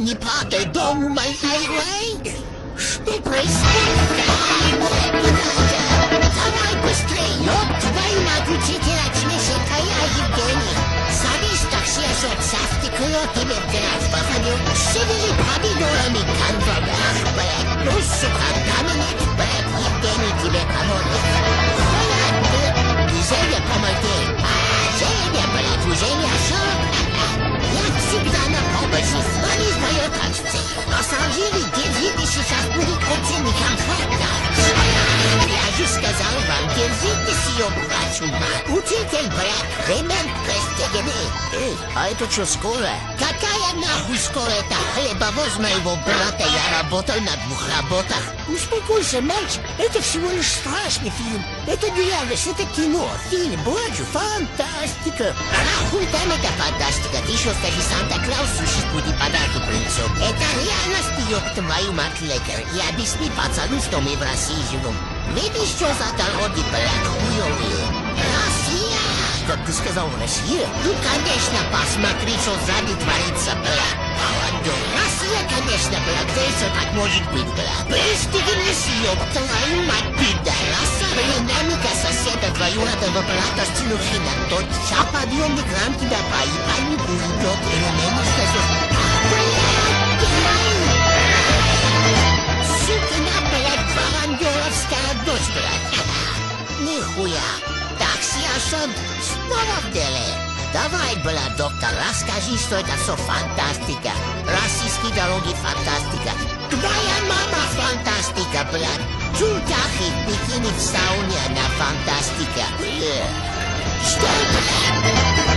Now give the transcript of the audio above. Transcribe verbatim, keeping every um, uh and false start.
Не падай дому, мой Ай-Вей! Что происходит? Давай быстрей! Ёб твою мать, учитель, очнись, это я, Евгений! Садись, такси, соцсети, крыло тебе в грязь походил. Шевели помидорами, конвабах, блядь! Ну, сука, Доминик, блядь, Евгений тебе поможет! Блядь, ты, Женя, помоги! А, Женя, блядь, уже не ошел? Я всегда на помощи, звони в мое такси. На самом деле, держите, сейчас будет очень некомфортно. Я же сказал вам, держите ее, вашу мать. Учитель, брат, ремень пристегни. Эй, а это что, скорая? Какая нахуй скорая? Это хлебовоз моего брата. Я работал на двух работах. Успокойся, мальчик. Это всего лишь страшный фильм. Это не реальность, это кино. Фильм, боже, фантастика. Нахуй там это фантастика? Ты еще скажи, Санта-Клаус существует и подарки принесет. Это реальность, ёб твою мать, лекарь. И объясни пацану, что мы в России живем. Видишь, что за дороги, блядь, хуёвые? Россия! Как ты сказал, Россия? Ну, конечно, посмотри, что сзади творится, блядь. Молодой. Россия, конечно, блядь, да и что так может быть, блядь. Пристегнись, ёб твою мать, пидораса. Племянника соседа двоюродного брата стянухи на тот. Ща подъемник рам тебя поебать не будет, и ремень скажет. Блядь, сукина, блядь, варандеровская дочь, блядь. Нихуя. Такси Ашот снова в деле. Давай, блядь, доктор, расскажи, что это все фантастика. Российские дороги фантастика. Твоя мама фантастика, блядь. Чудахи в бикини в сауне, она фантастика. Что, блядь?